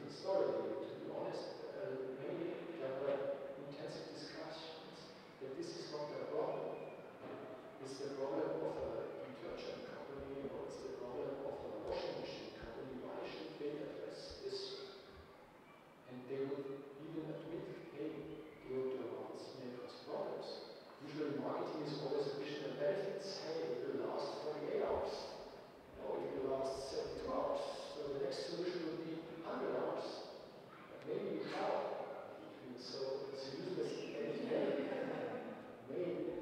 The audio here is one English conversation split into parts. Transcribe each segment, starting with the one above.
different story, to be honest. Maybe there were intensive discussions that this is not the problem. It's the problem of a detergent company, or it's the problem of a washing machine company. Why should they address this? And they would even admit, hey, deodorants may cause problems. Usually marketing is always additional benefits. Hey, it will last 48 hours. No, it will last 72 hours. So the next solution would be 100 hours. But maybe you shower. So it's useless anyway. Maybe.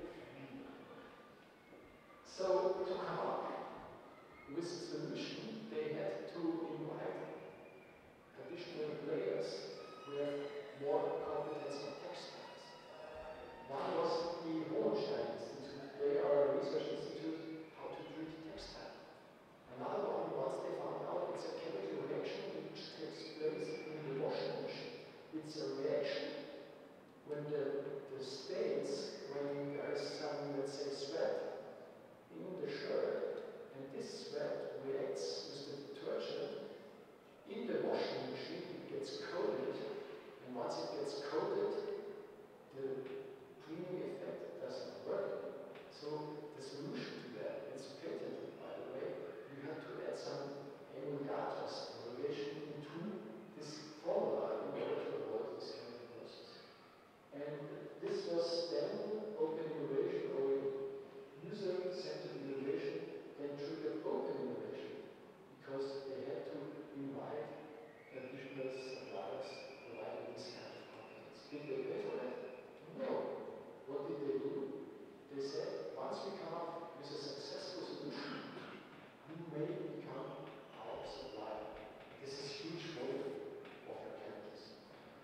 So to come up with a solution, they had to invite additional players who have more competence on textiles. One was the Hohenstein Institute. They are a research institute how to treat textile. Another one, once they found out it's a chemical reaction which takes place in the washing machine. It's a reaction when the stains, when there is some, let's say, sweat in the shirt, and this sweat reacts with the detergent in the washing machine, it gets coated, and once it gets coated, the cleaning effect doesn't work. So the solution to that, it's patented by the way, you have to add some emulgators, emulgation into this formula in order to avoid this kind of process. And this was then open innovation, or user-centered innovation, then triggered open innovation, because they had to invite additional suppliers providing this kind of competence. Did they pay for it? No. What did they do? They said, once we come up with a successful solution, you may become our supplier. This is huge volume of your chemicals.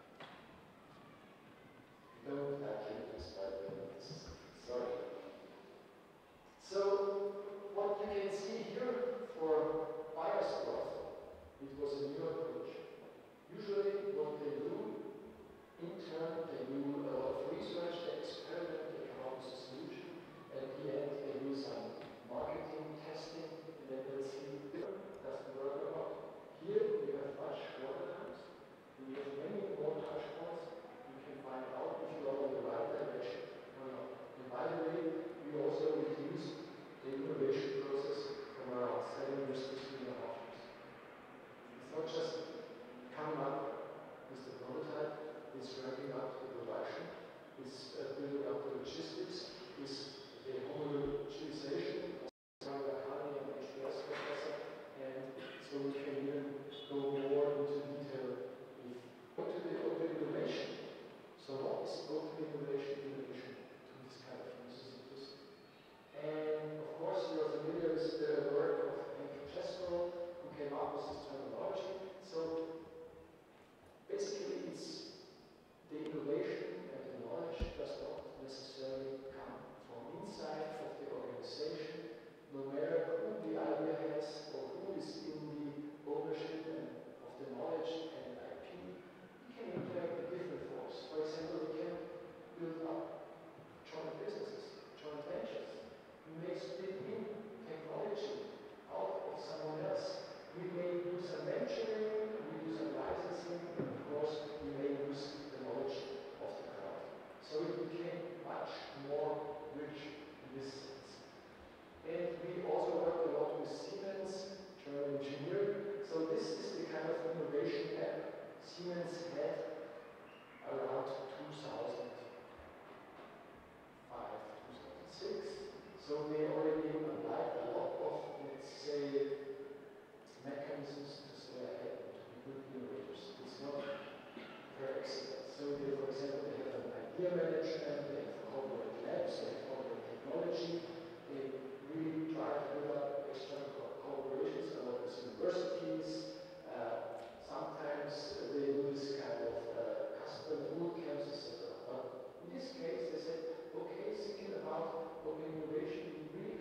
We don't have chemicals, by the way. This is, sorry. So, what you can see here for Beiersdorf, it was a new approach. Usually, what they do, in turn, they do a lot of research, they experiment, they come up with a solution. At the end, they do some marketing testing, and then they'll see if it doesn't work or not. Here, we have much shorter times. We have many more touch points. You can find out if you are in the right direction or not. And by the way, we also reduce the innovation process from around 7 years to 3.5 years. It's not just coming up with the prototype, it's ramping up the production, it's building up the logistics, it's the homogenization of Akani and HBS professor, and so we can even go more into detail to the open innovation. So what is open innovation in addition to this kind of uses? And of course, you are familiar with the work of Henry Chesnell, who came up with this terminology. So basically, it's the innovation and the knowledge does not necessarily come from inside of the organization, no matter who the idea has or who is in the ownership of the knowledge and IP. We can interact in different forms. For example, we can build up joint businesses, joint ventures. We may split in technology out of someone else. We may do some venturing, we do some licensing, and of course we may use the knowledge of the crowd. So it became much more rich in this sense. And we also worked a lot with Siemens, German engineer. So this is the kind of innovation that Siemens had around 2005, 2006. So they already applied a lot of, let's say, mechanisms to stay ahead and to be good innovators. It's not per accident. So they, for example, they have an idea management, they have corporate labs, they have corporate technology, they really try to build up external cooperations with universities. Sometimes they do this kind of custom boot camps, etc. But in this case, they said, okay, thinking about open innovation, we really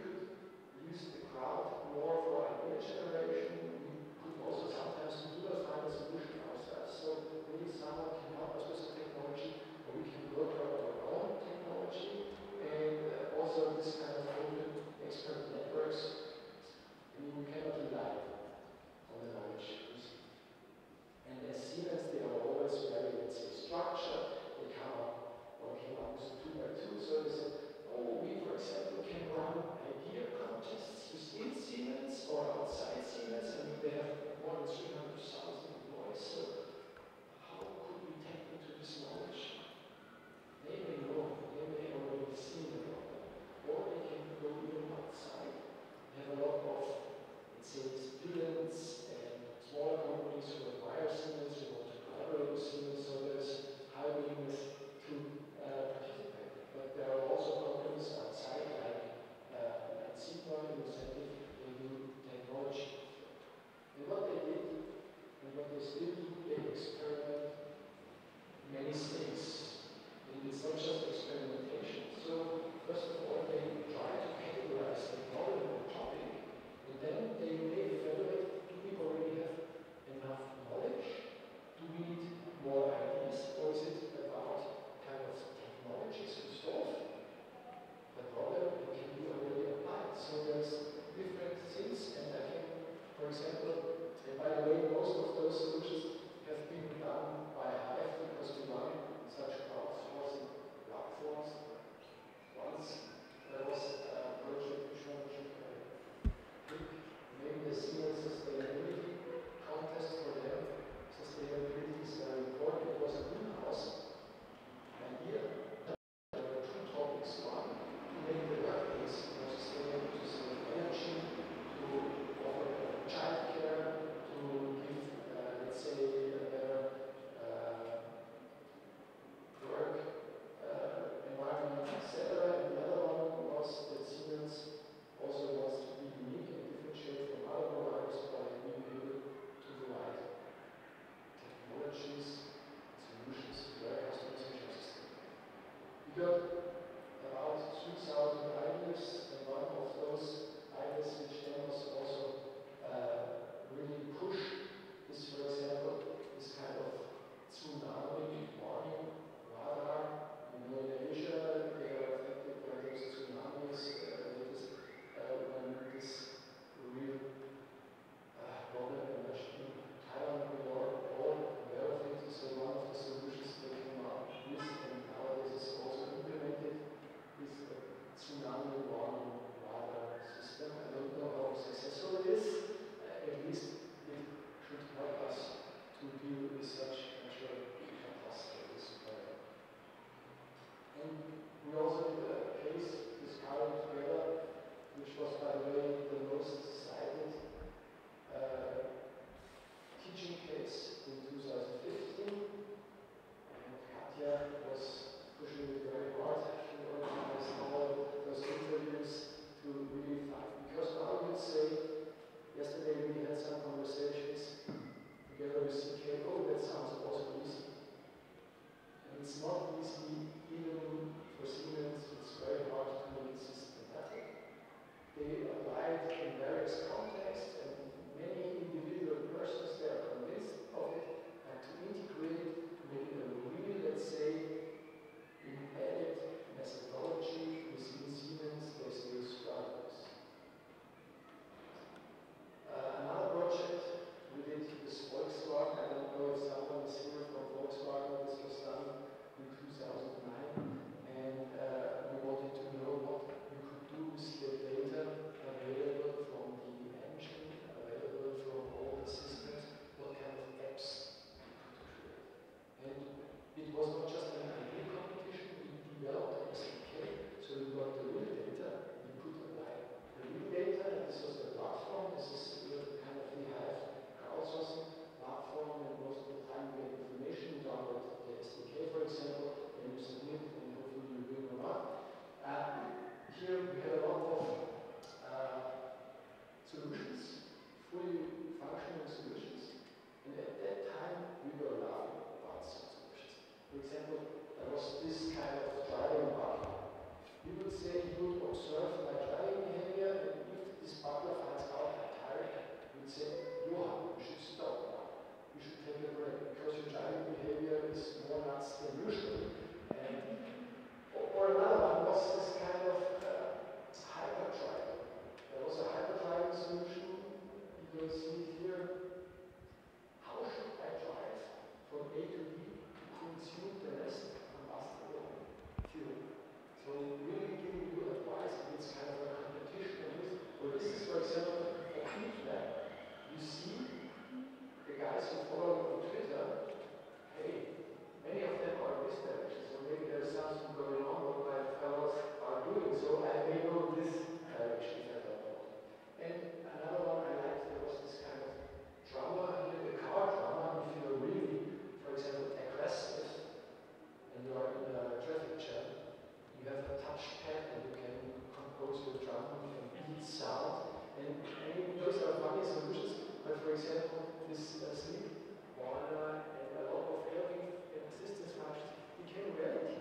guys who follow me on Twitter, hey, many of them are in this direction, so maybe there's something going on what my fellows are doing, so I may go in this direction if I don't know. And another one I liked, there was this kind of drama here, the car drama, if you're really, for example, aggressive, and you are in a traffic jam, you have a touchpad and you can compose your drama, you can beat sound, and I mean, those are funny solutions, but for example, this sleep warner and a lot of healthy assistance functions became reality.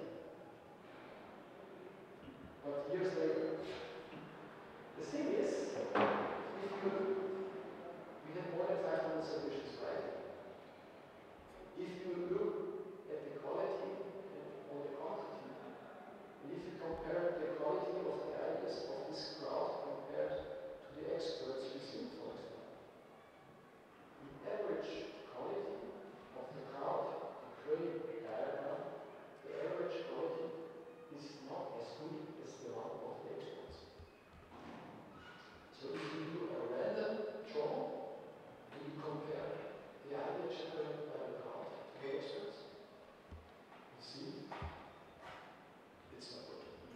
But years later, the thing is, if we have more than 500 solutions, right? If you look at the quality or the quantity, and if you compare the quality of the ideas of this crowd compared to the experts we see, for example, the average quality of the crowd, the Craig diagram, the average quality is not as good as the one of the experts. So if you do a random draw, and you compare the idea generated by the crowd to the experts, you see, it's not working.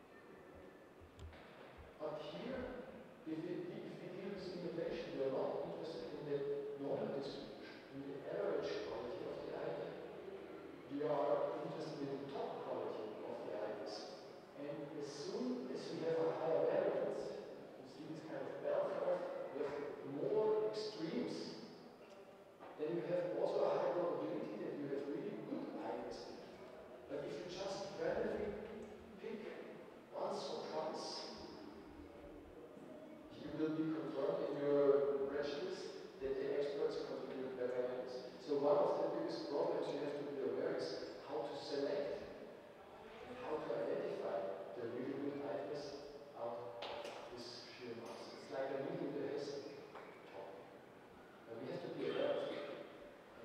But here, if we deal with innovation, we are not interested in the normal distribution, in the average quality of the idea. We are interested in the top quality of the ideas. And as soon as we have a higher variance, you see this kind of bell curve, we have more extremes, then you have also a high probability that you have really good ideas. But if you just randomly pick once or twice, you will be confirmed in your prejudice that the experts contribute better ideas. So one of the biggest problems you have to be aware is how to select and how to identify the really good ideas out of this sheer mass. It's like a needle in the haystack topic. And we have to be aware of it.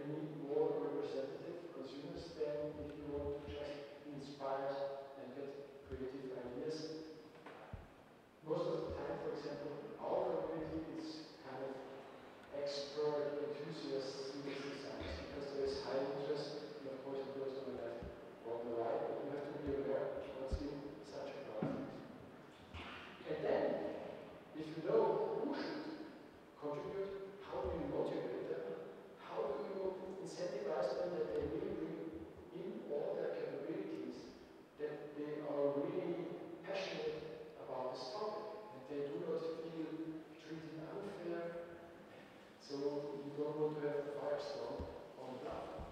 you need more representative consumers than if you want to just be inspired and get creative ideas. Most of the time, for example, our community is kind of expert enthusiasts in this design because there is high interest, and of course it goes on the left or on the right, but you have to be aware what's in such a project. And then, if you know who should contribute, how do you motivate them? How do you incentivize them that they really bring in all their capabilities, that they are really passionate about this topic, and they do not feel treated unfair, so you don't want to have a firestorm on the ground.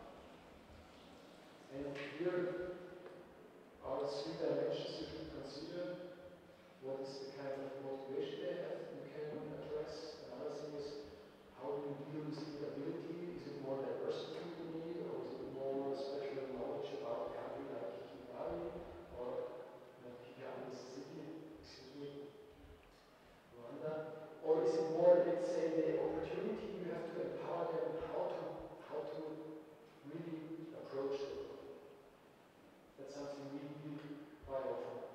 And here are three dimensions you should consider. What is the kind of motivation they have you can address? Another thing is, how do you deal with scalability? Is it more diversity you need, or is it more special knowledge about a country like Kigali, or Kigali is a city, excuse me, Rwanda? Or is it more, let's say, the opportunity you have to empower them how to really approach the world? That's something we do quite often.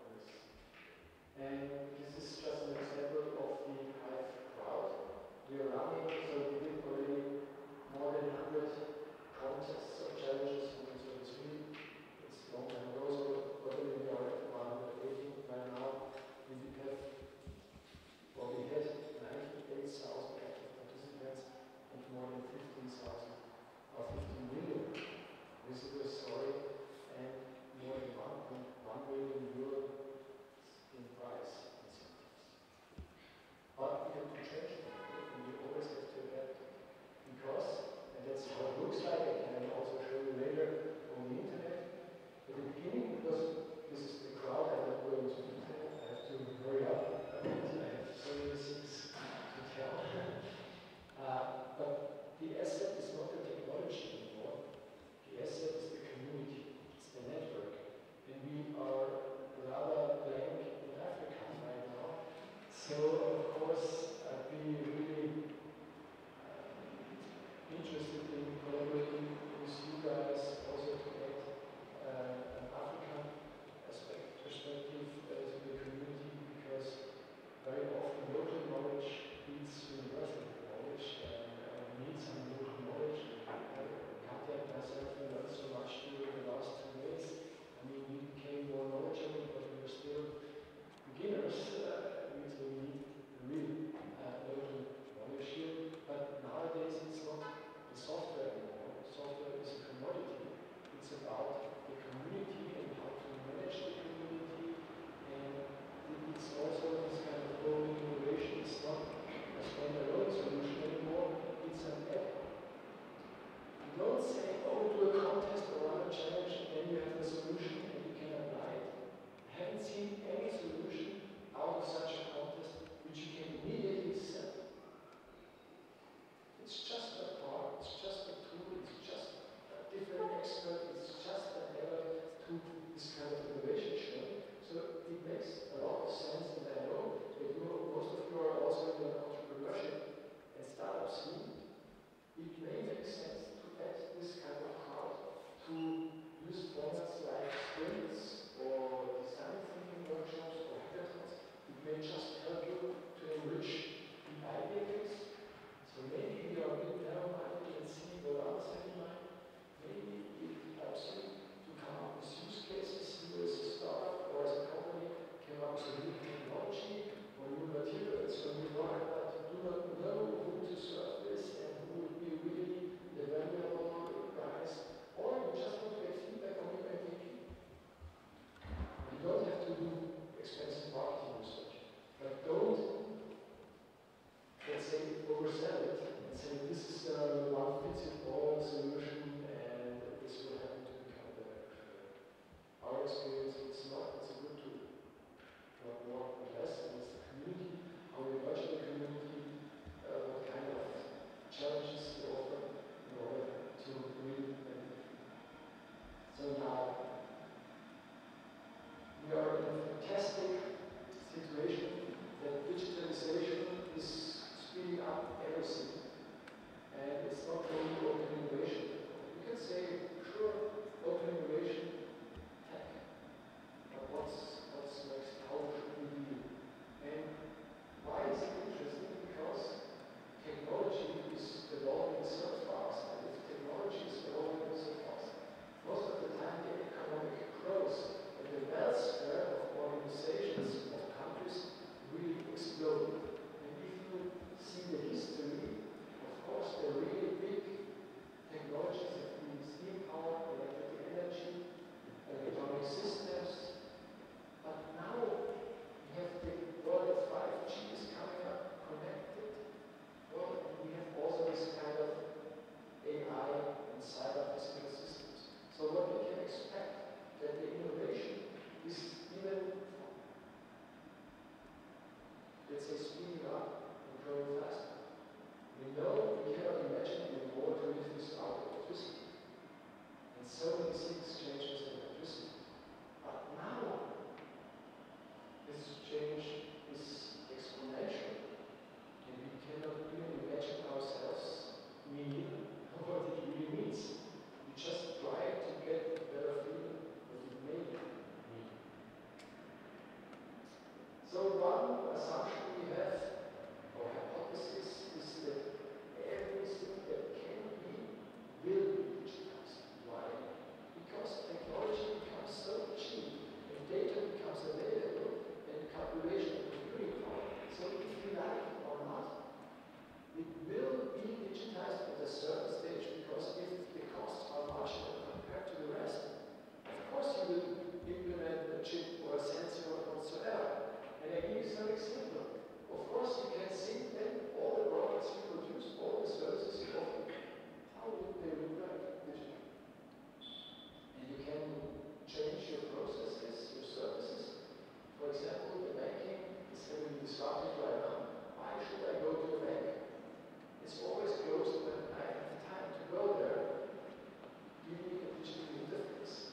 And this is just an example of the Hive crowd. We are running, so we did already more than 100 contests or challenges, and so it's really, it's long time ago, so probably we are at 180 right now. We did have, well, we had 98,000 active participants and more than 15,000 or 15 million visitors, and more than 1.1 million euro in price incentives. But we have to change them, and we always have to adapt. Because, and that's how it looks like, I can also show you later on the internet. At the beginning, because this is the crowd, I don't go into detail, I have to hurry up, I have so many things to tell. But the asset is not the technology anymore. The asset is the community, it's the network. And we are rather blank in Africa right now. So, of course, I'd be really interested in collaborating with you guys also to get an African perspective to the community, because very often local knowledge beats universal knowledge, and we need some local knowledge. Katja and myself, we learned so much during the last 2 days. I mean, we became more knowledgeable, but we were still beginners, so we need real let's say, speeding up and growing faster. We know we cannot imagine anymore to live without electricity. And so many things change with electricity. But now, this change is exponential. And we cannot even imagine ourselves, me neither, what it really means. We just try to get a better feeling that it may mean. So one assumption we have, or hypothesis, is that everything that can be will be digitized. Why? Because technology becomes so cheap, and data becomes available, and calculation and computing power. So if you like it or not, it will be digitized at a certain stage, because if the costs are marginal compared to the rest, of course you will implement a chip or a sensor or whatsoever. And I give you some example. Of course you can think then all the products you produce, all the services you offer, how would they look like digitally? And you can change your processes, your services. For example, the banking is having this started right now. Why should I go to the bank? It's always closed when I have time to go there. Give me a digital interface.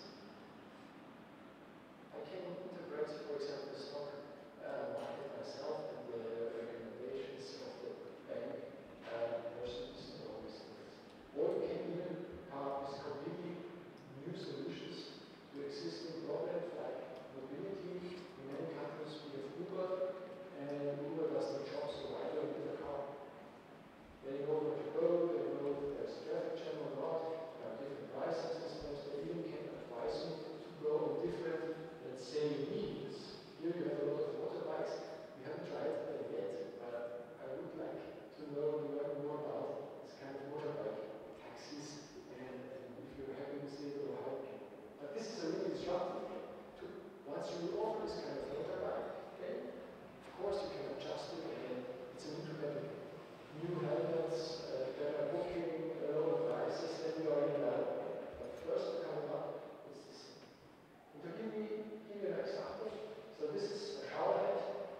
I can integrate, for example, the stock market myself and the recommendations of the bank persons and all these things. Or you can even come up with completely new solutions to existing problems like mobility. In many countries we have Uber, and Uber does the job, so why don't you get a car? They know where to go, they know if there's a traffic jam or not, there are different pricing systems, they even can advise you to go on different, let's say, needs. Here you have a lot of motorbikes, we haven't tried that yet, but I would like to learn more about this kind of motorbike taxis, and if you're happy with it, it will help you. But this is a really disruptive thing. Once you offer this kind of motorbike, then of course you can adjust it, and it's an incremental. New helmets, better booking, lower prices, then you are in that. But first to come up is this. And to give you an example, so this is a shower head.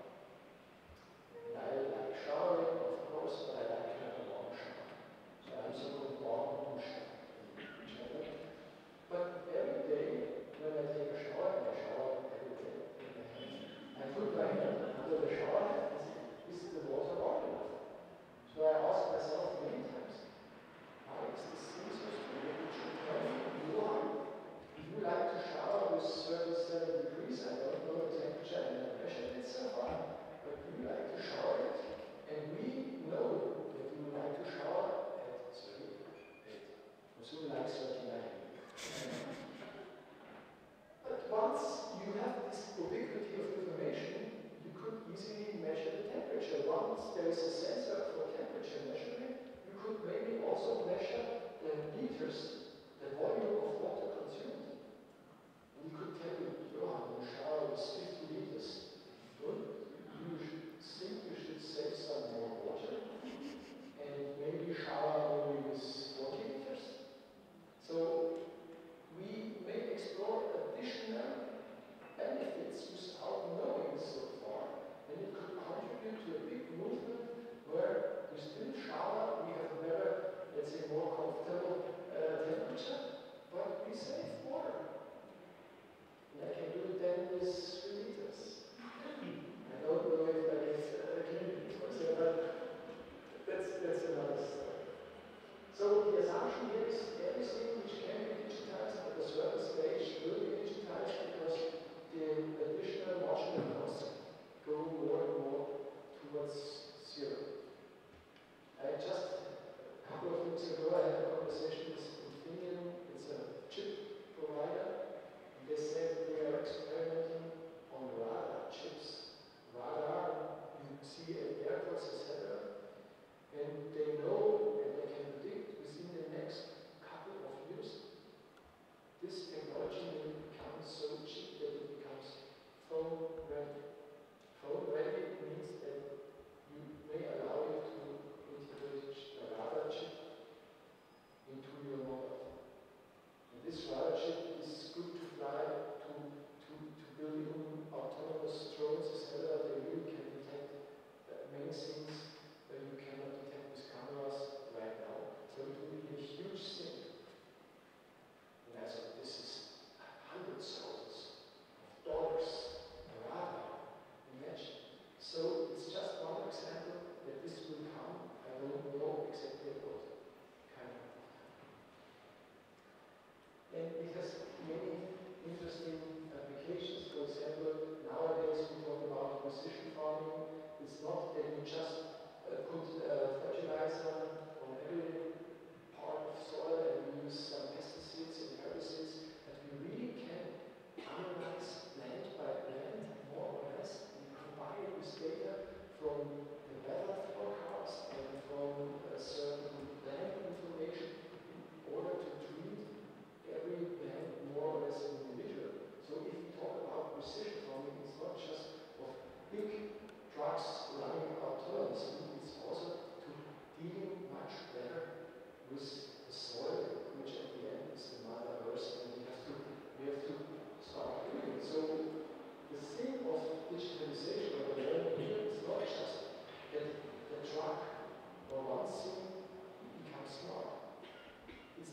And I like showering, of course, but I like to have a long shower. So I'm so-called long in general. But every day when I take a shower, and I shower every day, I put my hand under the shower head and say, is the water warm enough? So I asked myself many times, why is this thing so strange? It should tell me warm. If you like to shower with 37 degrees, I don't know the temperature, I never measured it so far, but you like to shower it, and we know that you like to shower at 38. So like 39. But once you have this ubiquity of information, you could easily measure the temperature. Once there is a sensor for temperature measurement, you could maybe also measure the liters, the volume of water consumed. And you could tell me, Johan, your shower is 50 liters. Don't you think you should save some more water? And maybe shower only with 40 liters? So we may explore additional benefits without knowing so far, and it could contribute to a big movement where we still shower, we have a better, let's say, more comfortable temperature, but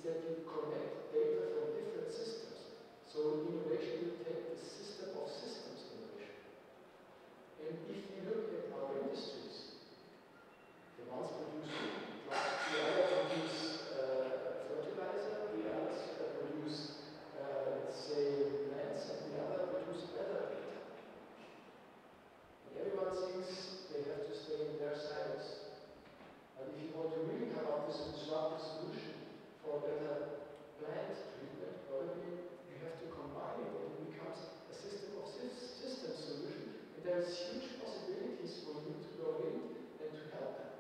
that you connect data from different systems. So innovation will take the system of systems innovation. And if you look at our industries, the ones produce drugs, the other produce fertilizer, the others produce, say, plants, and the other produce weather data. And everyone thinks they have to stay in their silos. But if you want to really come up with a disruptive solution for better plant treatment, probably you have to combine it, and it becomes a system of system solution. And there's huge possibilities for you to go in and to help them.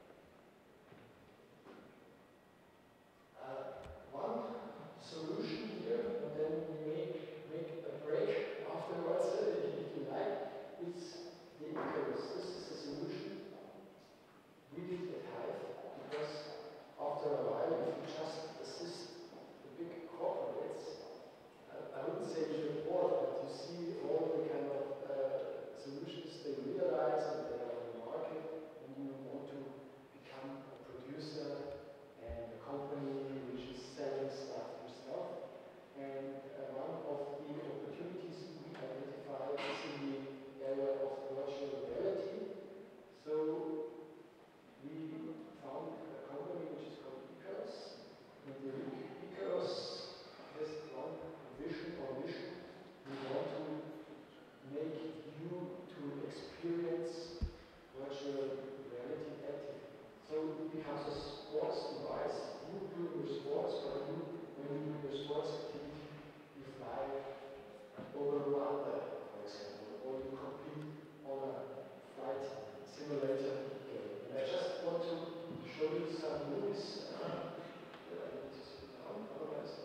One solution here, and then we make a break afterwards, if you like, is the Icarus. This is a solution we did at Hive, because after a while, if you just assist the big corporates, I wouldn't say you're bored, but you see all the kind of solutions they realize and they are on the market, and you want to become a producer and a company which is selling stuff yourself. And one of the opportunities we identified is in the area of virtual reality. So we found a company which is called Icarus. And the Icarus has one vision or mission. We want to make you to experience virtual reality actively. So it becomes a sports device. You do your sports, or when you do your sports activity, you fly over Rwanda, for example, or you compete on a flight simulator game. And I just want to show you some movies. I need to sit down, otherwise.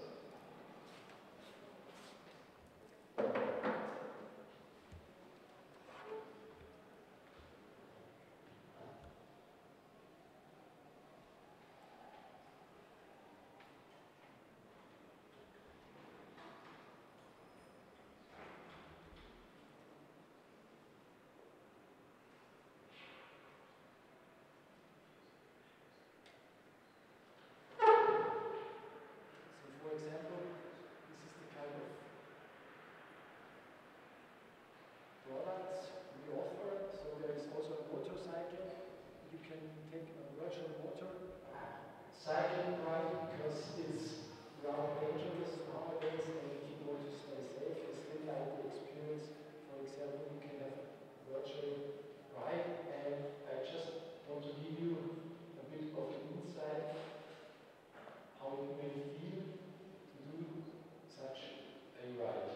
For example, this is the kind of products we offer. So there is also a motorcycle. You can take a virtual motorcycle ride, because it's rather dangerous nowadays, and if you want to stay safe, you still like the experience. For example, you can have a virtual ride, and I just want to give you a bit of an insight how it may feel to do such a ride.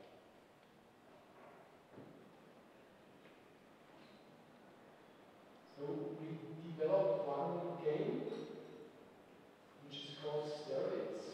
So we developed one game which is called Steroids.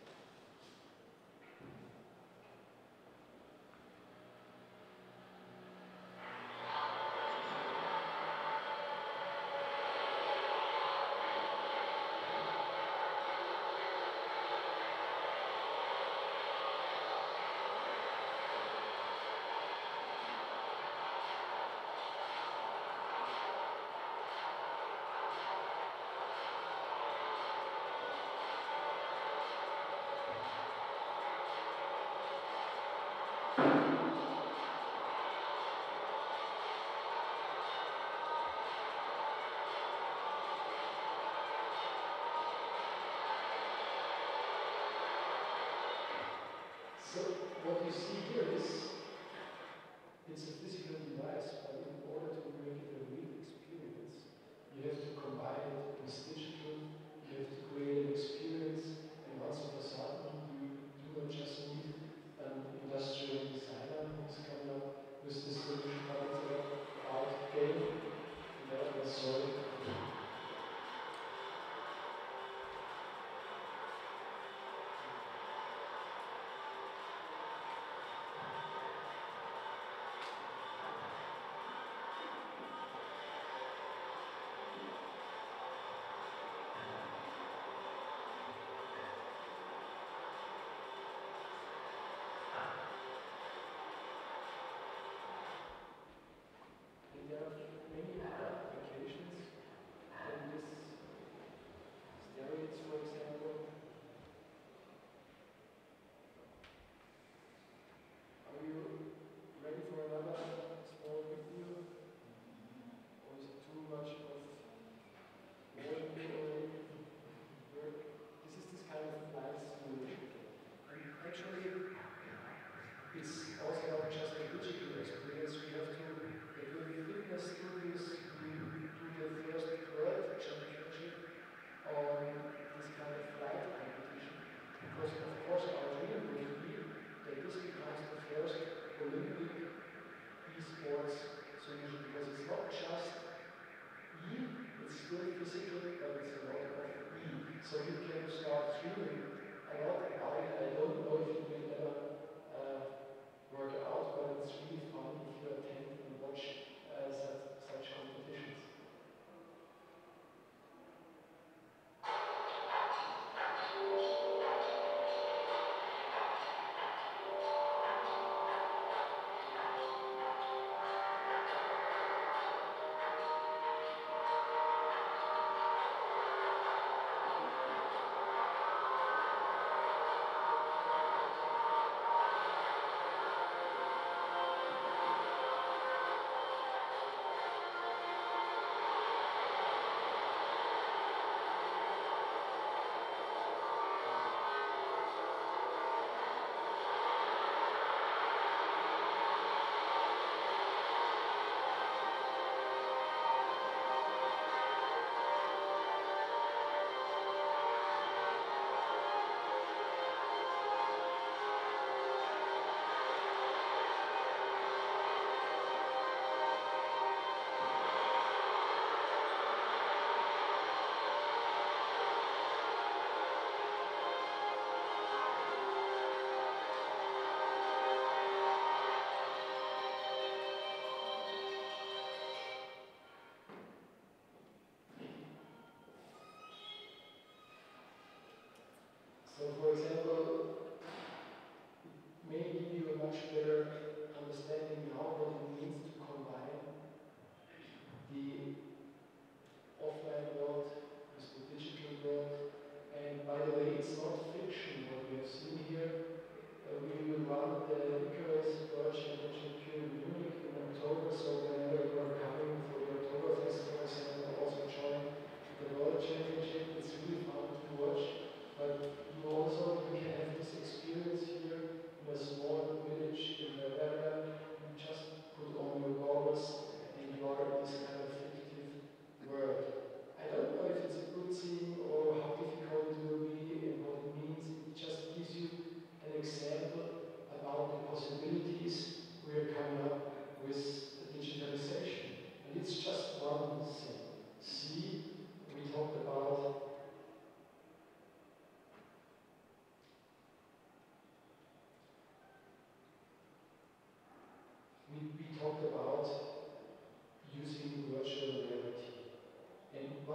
So what you see here is, it's a physical device, but in order to make it a real experience, you have to combine it with digital, you have to create an experience, and once of a sudden you do not just need an industrial designer who's coming up with this solution, but it's an art game development story.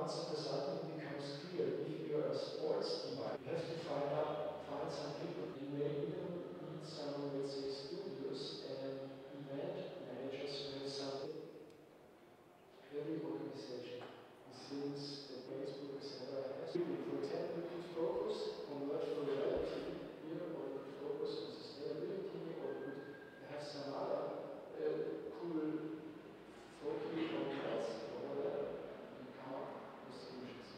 once of a sudden it becomes clear, if you are a sports device, you have to find some people. You may even need some, let's say, studios and event managers who have something. Every organization assumes that Facebook, etc. has to be. For example, you could focus on virtual reality here, or you could focus on sustainability, or you could have some other cool focus on health or whatever, and come up with solutions.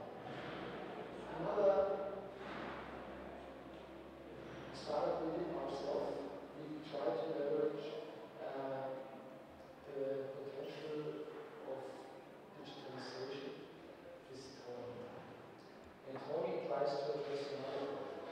Another startup we did ourselves, we try to leverage the potential of digitalization is Tony. And Tony tries to address another problem.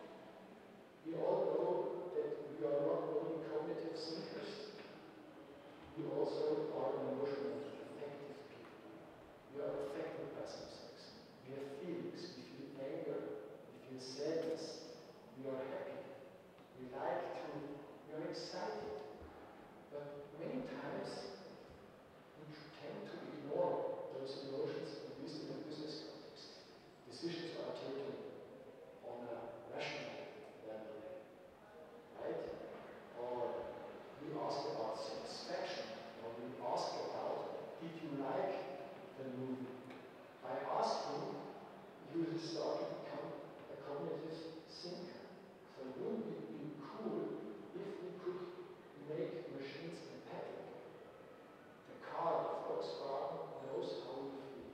We all know that we are not only cognitive thinkers, we also are emotional, affective people. We are affected by some things. We have feelings, we feel anger, we feel sadness, we are happy. We are excited. But many times we tend to ignore those emotions, at least in a business context. Decisions are taken on a rational level, right? Or we ask about satisfaction, or we ask about, did you like the movie? By asking, you start to become a cognitive thinker. So wouldn't it be cool if we could make machines empathic? The car, the Volkswagen, knows how we feel.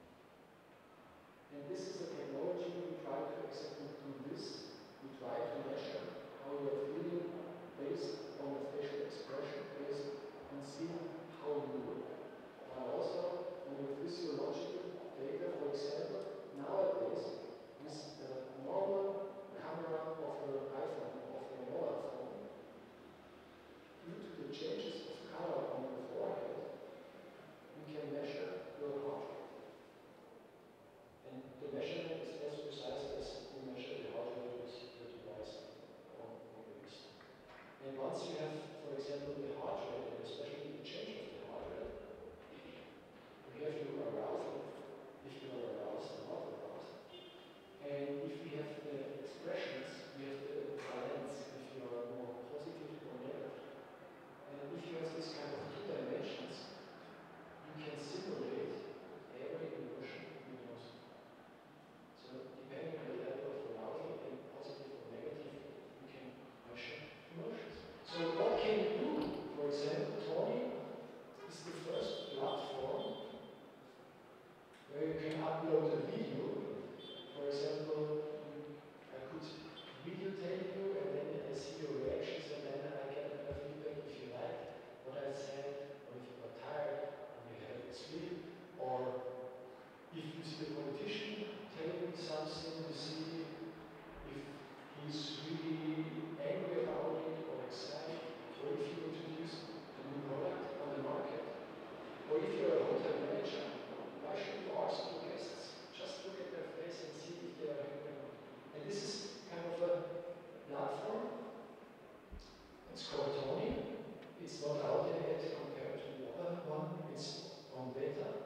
And this is a technology we try to exactly do this. We try to measure how you are feeling based on the facial expression, based on seeing how you look. But also on your physiological data, for example, nowadays, with the normal camera of your iPhone, of your mobile phone, due to the changes of color on your forehead, we can measure your heart rate. And the measurement is as precise as we measure the heart rate with your device on the wrist. And once you have, for example, the heart rate, and especially the change of the heart rate, we have your arousal, if you are aroused or not aroused. And if we have the expressions, we have the valence, if you are more positive or negative. And if you have this kind of two dimensions, you can simulate every emotion you know. So depending on the level of arousal and positive or negative, you can measure emotions. So what can you do? For example, Tony is the first platform where you can upload a video. For example, I could videotape you and then I see your reactions and then I get a feedback if you like what I said, or if you got tired, or you had a sleep, or if you see a politician telling something, you see if he's really angry about it or excited, or if you introduce a new product on the market, or if you're a hotel manager, why should you ask your guests? Just look at their face and see if they are happy or not. And this is kind of a platform. It's called Tony. It's not out yet compared to the other one. It's on beta.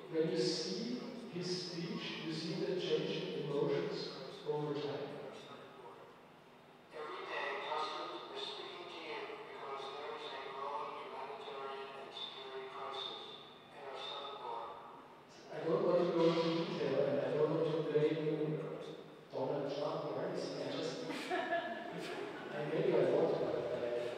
when you see his speech, you see the changing emotions over time. Every day, President, we're speaking to you because there is a growing humanitarian and security crisis in our southern border. I don't want to go into detail, and I don't want to blame Donald Trump or anything. I just, maybe I want to, but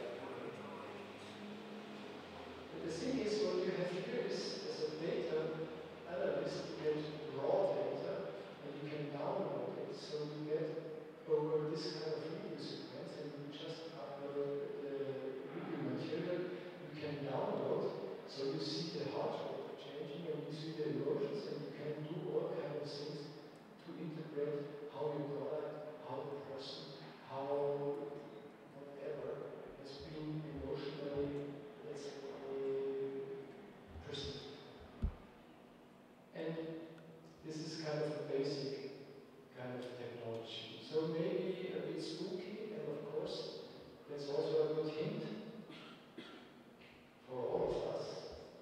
the thing is, what you have here is, as a data analyst, you get raw data, and you can download it, so you get over this kind of video sequence, and you just upload the video material you can download, so you see the heart rate changing, and you see the emotions, and you can do all kinds of things to interpret how your product, how the person, how whatever has been emotionally, let's say, perceived. And this is kind of a basic kind of technology. So maybe a bit spooky, and of course, that's also a good hint for all of us.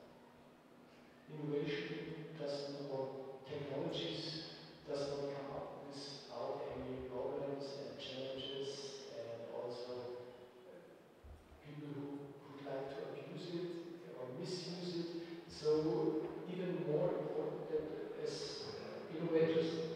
Innovation doesn't, or technologies does not come up without any problems and challenges, and also people who would like to abuse it or misuse it. So even more important that as innovators,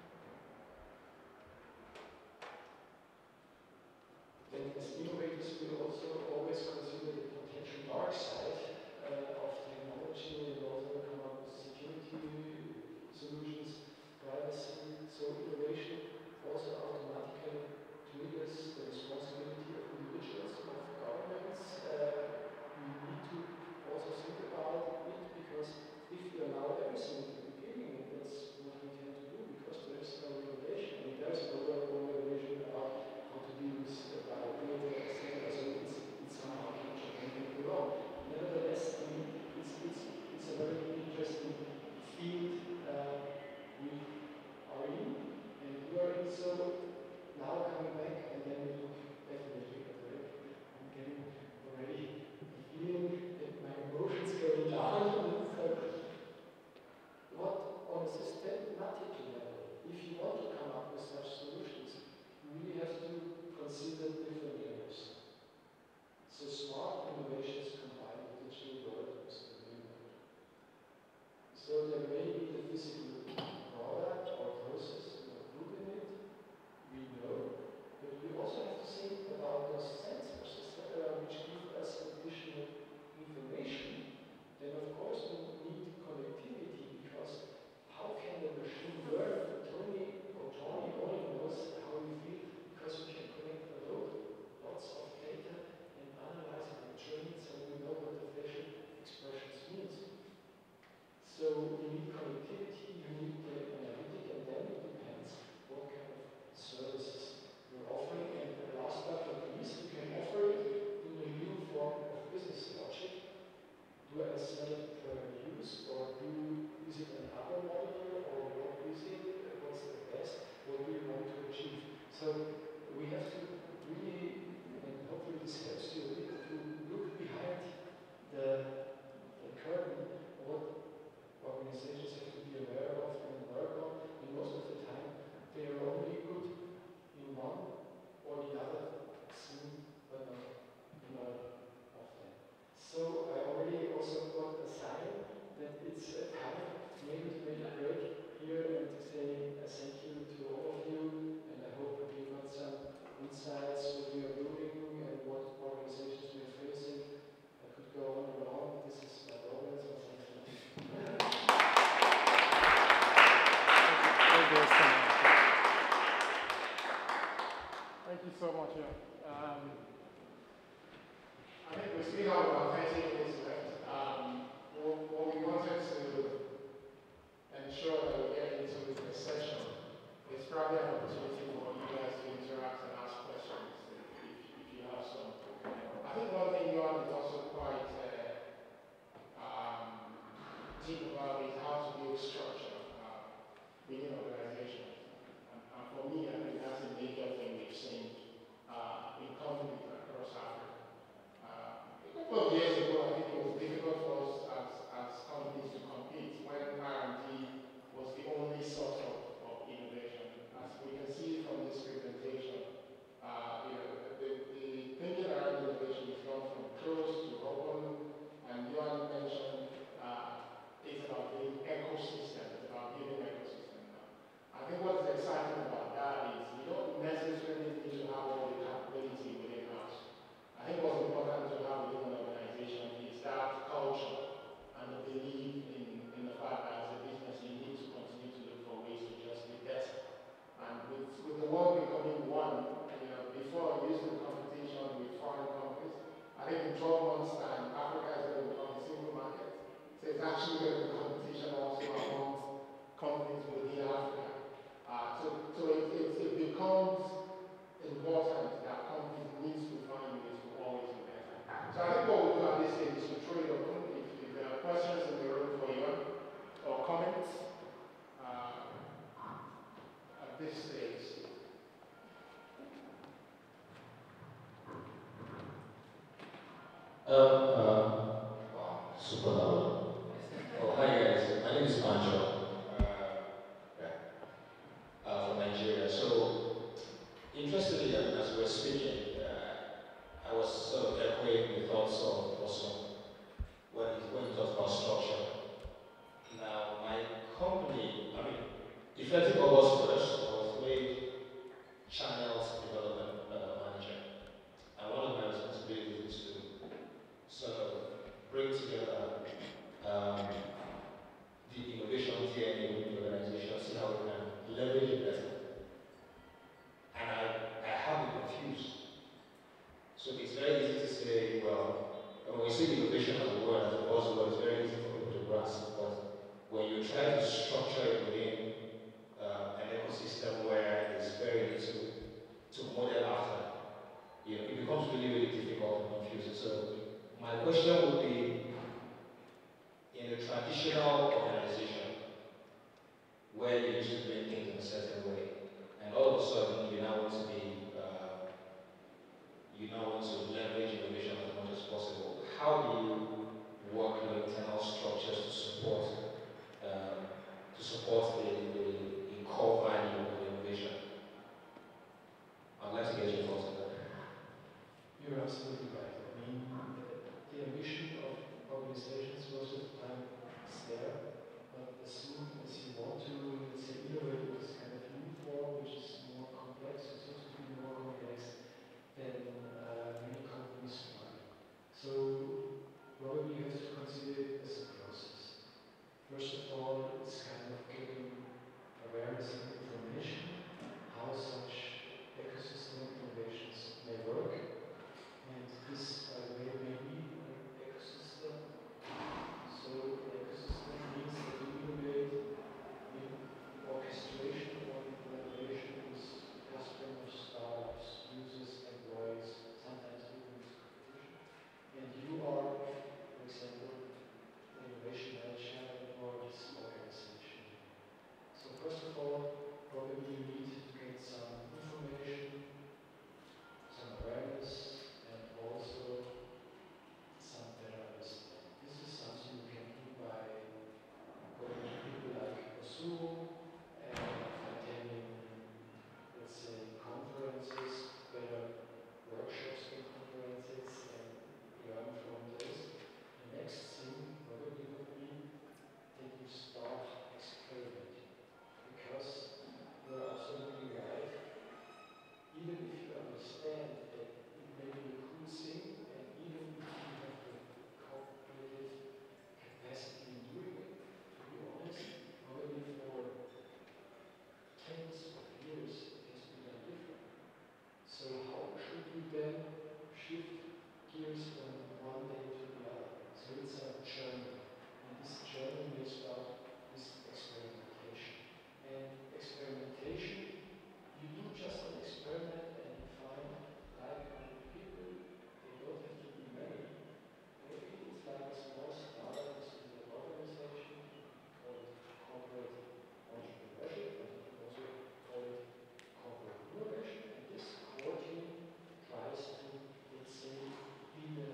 we also always consider the potential dark side of technology, and also come up with security solutions, privacy. So innovation also automatically triggers the responsibility of individuals, of governments. We need to also think about it, because if we allow everything at the beginning, and that's what we tend to do, because there is no regulation. I mean, there is no regulation about how to deal with biodata, etc. So it's somehow can go wrong. Nevertheless, I mean, it's a very interesting field we are in, and we are in. So now coming back, and then we look definitely at the break. I'm getting already a feeling that my emotions going down. What on a systematic level, if you want to come up with such solutions, you really have to consider different layers. So smart innovations combine the digital world with the real world. So there may be the physical product or process we are good in it, we know, but we also have to think about those sensors, etc., which give us additional information. Then of course we need connectivity, because how can the machine learn? Tony only knows how we feel because we can connect a load. this is the ABC. Wow, super loud. Oh, hi guys. My name is Pancho. From Nigeria. So, interestingly, as we were speaking, I was sort of echoing the thoughts of also when you talk about structure. Now, my company, effective August 1st, I was made channels development manager. And one of my responsibilities is to sort of bring together the innovation DNA within the organization, see how we can leverage it better. And I have been confused. So it's very easy to say, well, when we see innovation as a word, as a buzzword, it's very easy for people to grasp. But when you try to structure it within an ecosystem where there's very little to model after, it becomes really, really difficult and confusing. So my question would be, in a traditional organization where you used to doing things in a certain way, and all of a sudden you now want to leverage innovation as much as possible, how do you work your internal structures to support the core value of innovation? I'd like to get your thoughts on that. You're absolutely right. I mean, the ambition of organizations most of the time is there, but as soon as you want to, let's say, innovate with this kind of new form, which is more complex, or seems to be more complex, then many companies struggle. So probably you have to consider it as a process. First of all, it's kind of getting awareness and information, how such ecosystem innovations may work. And this, by the way, may be an ecosystem. So an ecosystem means that you innovate in orchestration or in collaboration with customers, startups, users, employees, sometimes even with competition. And you are, for example, an innovation manager for this organization. So first of all, probably you need to get some information, some awareness, and also some better understanding. This is something you can do by going to people like Zoom and attending, let's say, conferences, better workshops and conferences, and learn from those. The next thing probably would be that you start experimenting, because you're absolutely right. Even if you understand that it may be a cool thing, and even if you have the cognitive capacity in doing it, to be honest, probably for tens of years it has been done different. So how should we then shift gears from one day to the other? So it's a journey, and this journey may start with experimentation. And experimentation, you do just an experiment and you find like-minded people. They don't have to be many. Maybe it's like a small startup within the organization. You can call it corporate entrepreneurship, and you can also call it corporate innovation. And this core team tries to, let's say, be the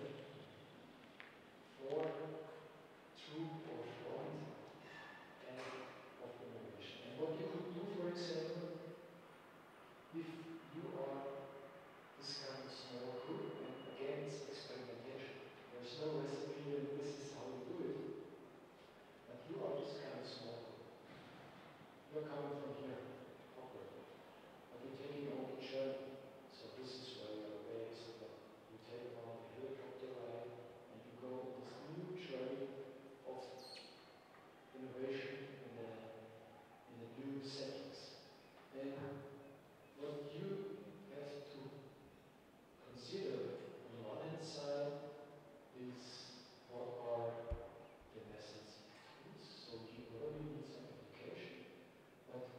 troop or front and of innovation. And what you could do, for example, if you are this kind of small group, and again it's experimentation. There's no recipe and this is how you do it. But you are this kind of small group. You're coming from here, corporate. But you're taking your own journey. So this is where you're based. You take on a helicopter ride and you go on this new journey of innovation in the new settings. And what you have to consider on the one hand side is what are the methods and tools. So you probably need some education, but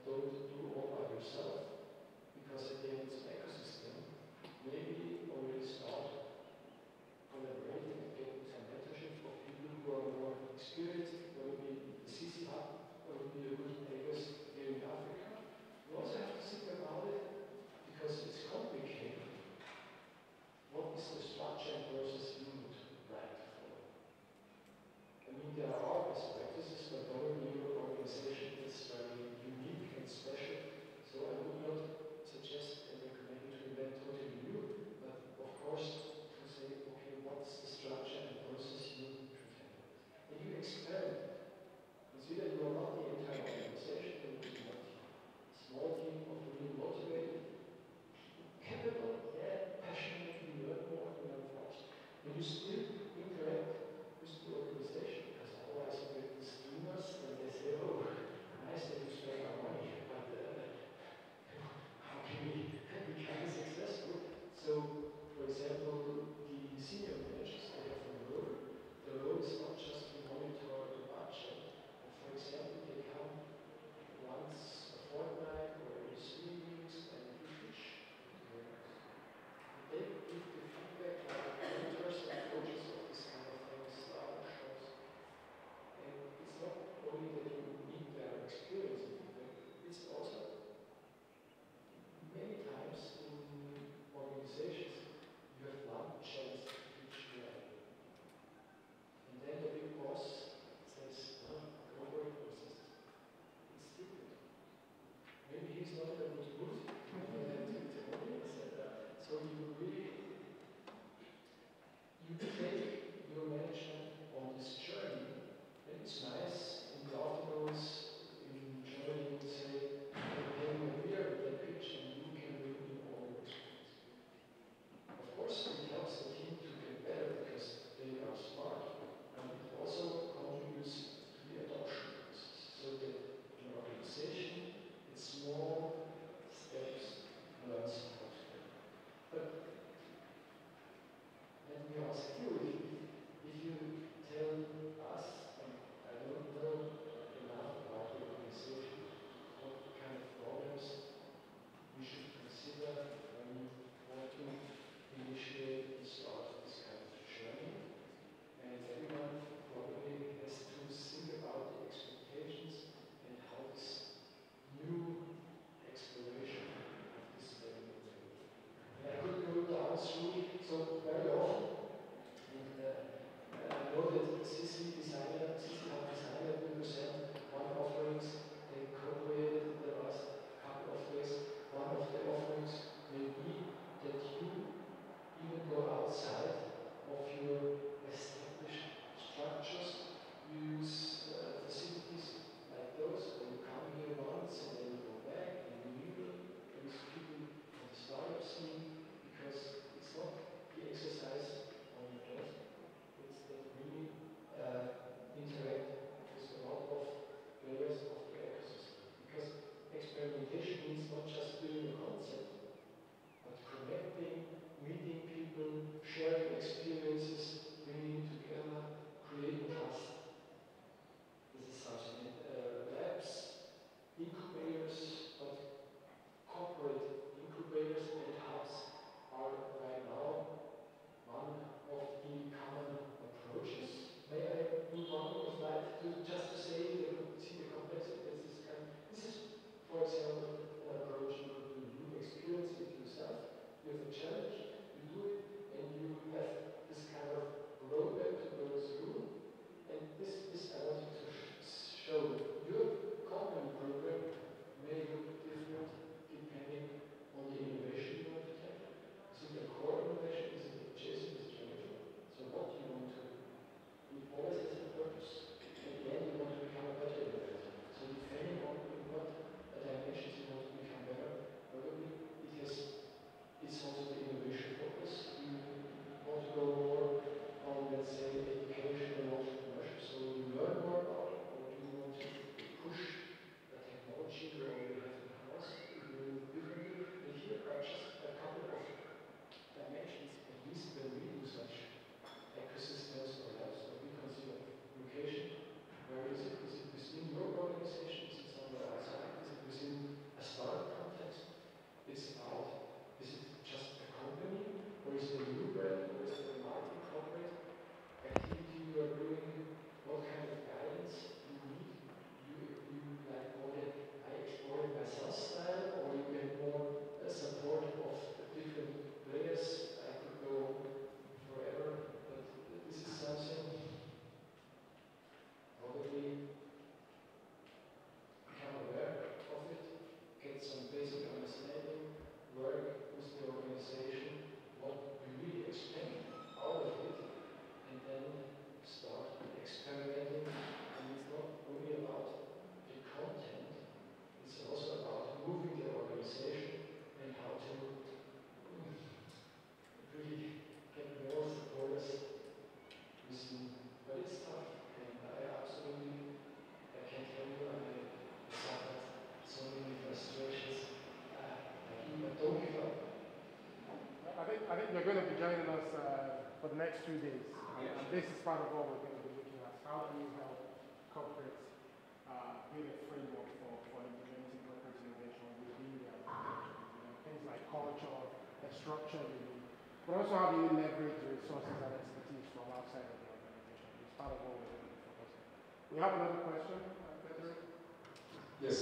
think you're going to be joining us for the next 2 days. And this is part of what we're going to be looking at. How do you help corporates build a framework for implementing corporate innovation within their organization? Things like culture, the structure you need. But also how do you leverage the resources and expertise from outside of the organization? It's part of what we're going to be focusing on. We have another question, Frederick? Yes.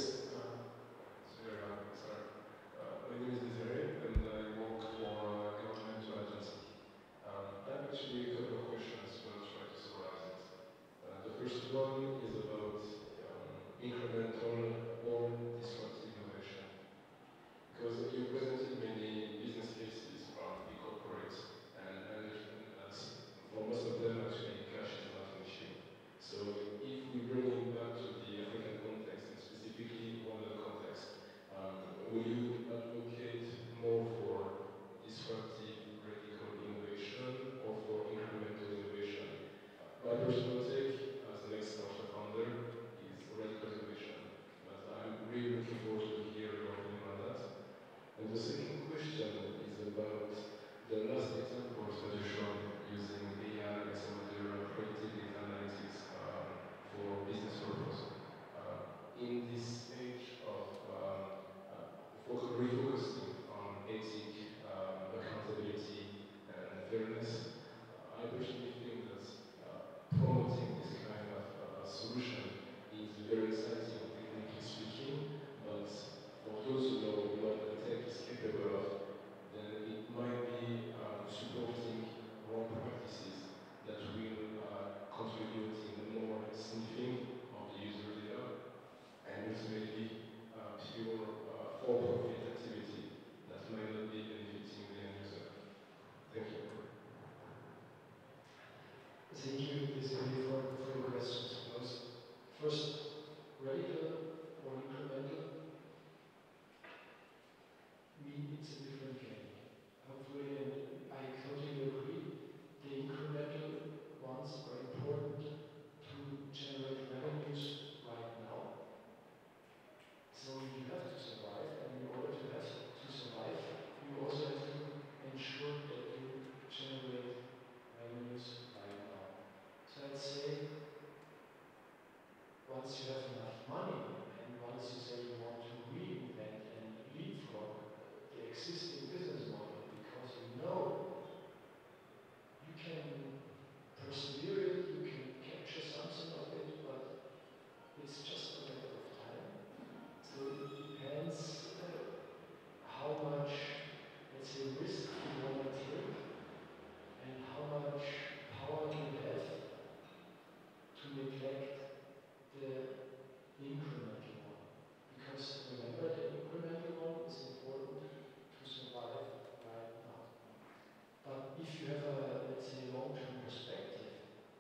My name is Desiree, and I work for a governmental agency. I have actually a couple of questions, but I'll try to summarize it. The first one is about incremental or disruptive innovation. Because you presented many business cases from big corporates, and management, for most of them, actually, cash is not an issue. So if we bring it back to the African context, and specifically one of the context, will you advocate more for disruptive, radical innovation or for incremental innovation? My personal take, as an ex-founder, is radical innovation. But I'm really looking forward to hear your opinion on that. And the second question is about the last examples that you showed using AI and some other predictive data analytics for business purpose. In this age of refocusing on ethic, accountability, and fairness, I personally think that promoting this kind of solution is very exciting, technically speaking, but for those who know what the tech is capable of, then it might be supporting wrong practices that will contribute in more sniffing of the user data and ultimately pure for-profit activity that might not be benefiting the end user. Thank you. Thank you, Desiree, for your questions. First, radical or incremental, it's a different game. Hopefully, and I totally agree, the incremental ones are important to generate revenues right now. So you have to survive, and in order to survive, you also have to ensure that you generate revenues right now. So I'd say, once you have enough money, and once you say you want to reinvent and leapfrog the existing business model, because you know you can persevere it, you can capture something of it, but it's just a matter of time. So it depends how much, let's say, risk you want to take and how much power you have to neglect the incremental one. Because remember, the incremental one is important to survive right now. But if you have a, let's say, long-term perspective,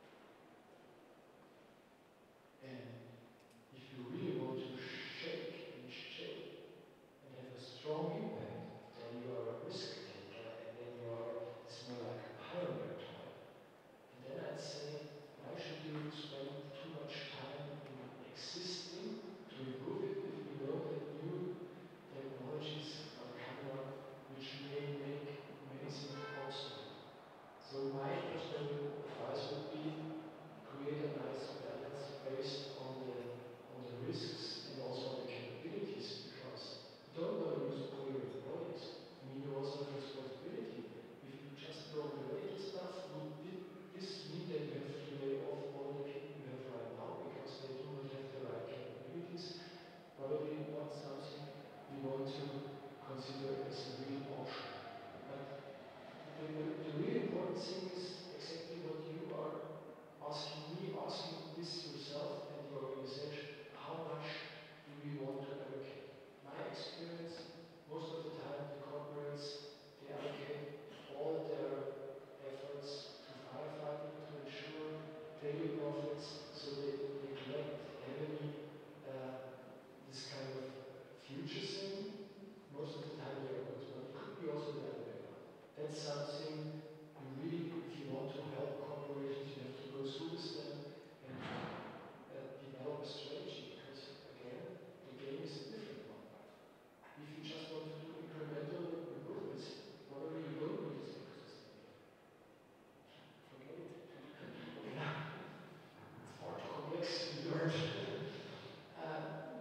and if you really want to shake and have a strong impact, then you are a risk taker, and then you are, it's more like a pioneer type. And then I'd say, why should you spend too much time in existing to improve it if you know that new technologies are coming up which may make amazing obstacles? So my personal advice would be create a nice balance based on the risks and also on the capabilities, because you don't want to lose all your employees. I mean, you also have responsibility. If you just throw away the stuff, would this mean that you have to lay off all the people you have right now because they do not have the right capabilities? Probably not something we want to consider as a real option. But the really important thing is exactly what you are asking me, asking this yourself and the organization. How much do we want to allocate? My experience, most of the time, the corporates, they allocate all their efforts to firefighting to ensure daily profits, so they neglect heavily this kind of future thing. Most of the time they are good, but it could be also the other way around. That's something you really, if you want to help corporations, you have to go through with them and develop a strategy, because again, the game is a different one. If you just want to do incremental improvements, probably you don't need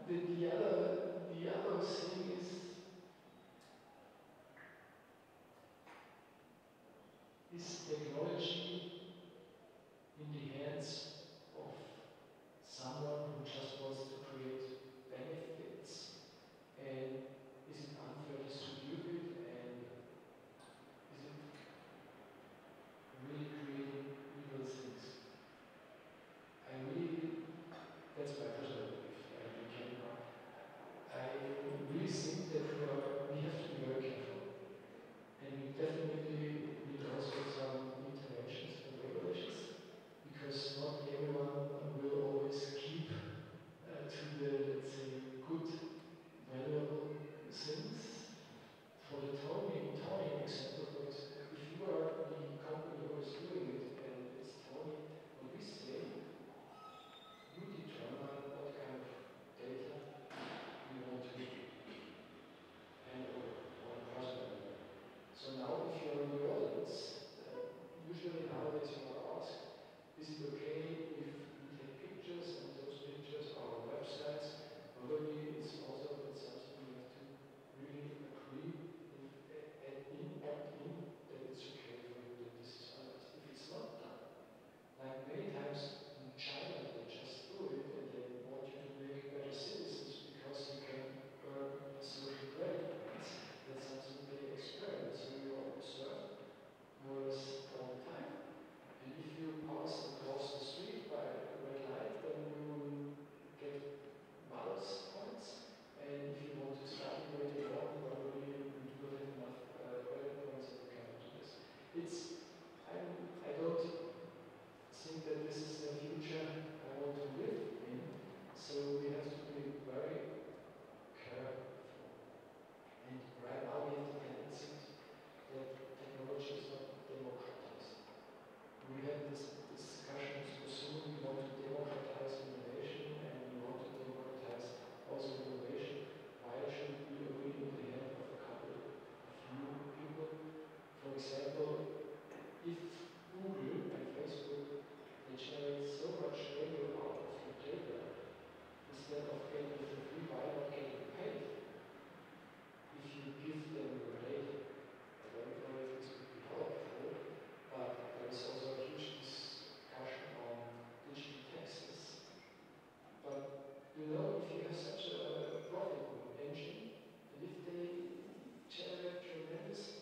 the other thing is technology in the hands of someone who just wants to create benefits, and is it unfair distributed, and is it really creating evil things? That's my personal belief, and we can I really think that we have to be very careful, and we definitely need also some interventions and regulations, because not everyone will always keep to the, let's say, good, valuable things. For the toning example, for example, if you are the company who is doing it and it's toning what we say, you determine what kind of data you want to hand over on a personal level. So now if you're in the audience, usually nowadays you are asked, is it okay if we take pictures and those pictures are on websites? Probably it's also something we have to really agree and opt in that it's okay for you that this is honest. If it's not done, like many times in China, they just do it and they want you to make better citizens because you can earn social credit points. That's something they experience, so you observe more or less all the time. And if you pass across the street by a red light, then you will get malus points. And if you want to study later on, probably you do not have enough credit points and you cannot do this. I don't think that this is the future I want to live in. So we have to be very careful. And right now we have the tendency that technology is not democratized. We had this discussion so soon, we want to democratize innovation and we want to democratize also innovation. Why should it be only in the hand of a couple of few people? For example, if Google and Facebook they generate so much value out of your data, instead of getting it for free, why not getting paid? If you give them your data, I don't know if this would be helpful, but there is also a huge discussion on digital taxes. But you know, if you have such a profitable engine, and if they generate tremendous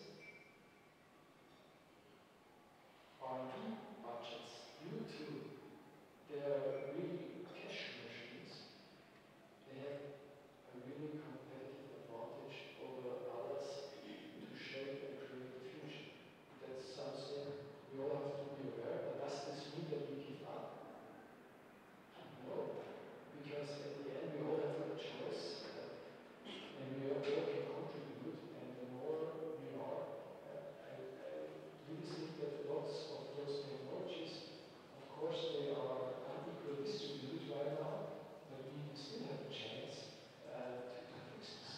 R&D budgets due to their really cash machines, they have a really competitive advantage over others to shape and create the future. That's something we all have to be aware. But does this mean that we give up? No, because at the end we all have a choice, and we all can contribute. And the more we are, I really think that lots of those technologies, of course, they are unequally distributed right now, but we still have a chance to fix this.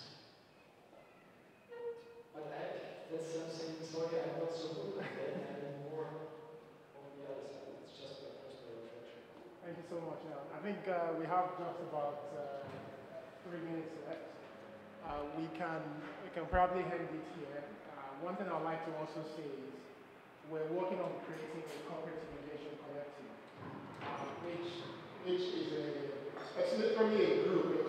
But that's something, sorry, I'm not so good at that, I'm more on the other side. It's just my personal reflection. Thank you so much. I think we have just about 3 minutes left. We can probably end it here. One thing I'd like to also say is we're working on creating a corporate innovation collective, which is it's literally a group